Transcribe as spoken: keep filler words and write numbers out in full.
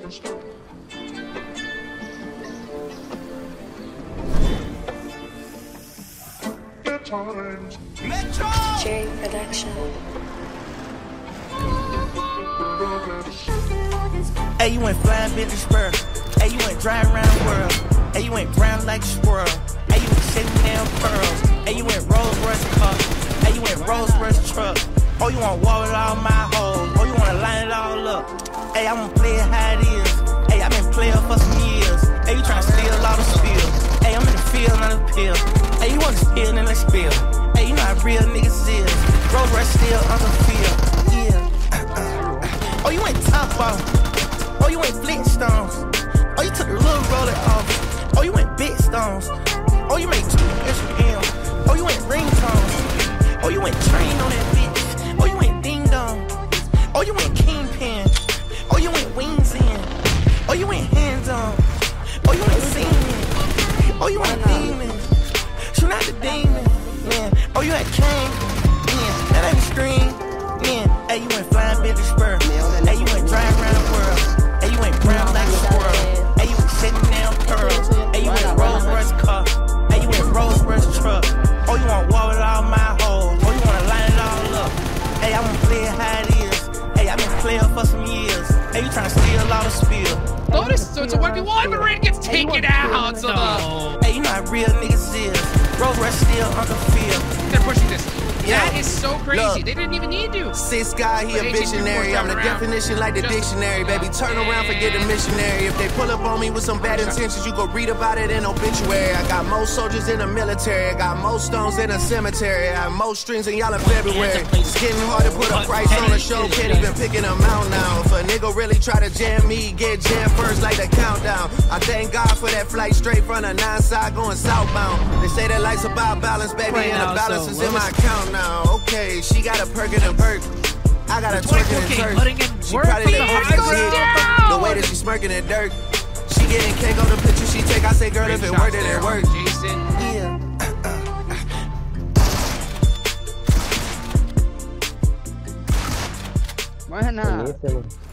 Metro! J Production. Hey, you went flying bitch spur. Hey, you went driving around the world. Hey, you went brown like a squirrel. Hey, you went shaking down pearls. Hey, you went Rolls Royce car. Hey, you went Rolls Royce truck. Oh, you wanna wall with all my hoes. Oh, you wanna line it all up. Hey, I wanna play it how it is. Hey, I been playing for some years. Hey, you tryna steal all the spill. Hey, I'm in the field, not a pill. Hey, you wanna spill, then let's spill. Hey, you know how real niggas is. Rolls Royce still on the field. Yeah. Oh, you went top off. Oh, you went Flintstones. Oh, you took the little roller off. Oh, you went big stones. Oh, you made two extra M. Oh, you went ringtones. Oh, you went train on that bitch. Oh, you went ding dong. Oh, you went kingpin. Oh, you went wings in. Oh, you went hands on. Oh, you went singing. Oh, you went demon. Shoot out the demon. Man. Oh, you had king. Man. That ain't scream. Man. Hey, you went flying bitch spur. Hey, you went driving around the world. Hey, you went brown like a squirrel. Hey, you went sitting down pearls. Hey, you went Rolls Royce car. Hey, you went Rolls Royce truck. Oh, you wanna wall with all my hoes. Oh, you wanna line it all up. Hey, I wanna play it how it is. Hey, I been playing for some years. Hey, you tryna steal all the spill. Oh, this so it's a one v one, but Rain gets taken out. So no. Hey, you know how real niggas is. Rolls Royce still on the field. They're pushing this. Yeah. That is so crazy. Look, they didn't even need to. Sis guy, he a visionary. I'm the definition like the Just, dictionary. Baby, turn around, forget the missionary. If they pull up on me with some bad intentions, you go read about it in obituary. I got more soldiers in the military. I got more stones in a cemetery. I have more strings than y'all in February. It's getting hard to put a price on a show. Can't even pick them out now. If a nigga really try to jam me, get jammed first like the countdown. I thank God for that flight straight from the nine side going southbound. They say that life's about balance, baby, and the balance is in my account now. Okay, she got a perk and a perk. I got a twerking and turk. She probably let her face hit. The way that she smirking in dirt. She getting cake on the picture she take. I say, girl, if it worked, then it worked. Jason. Yeah. Buena.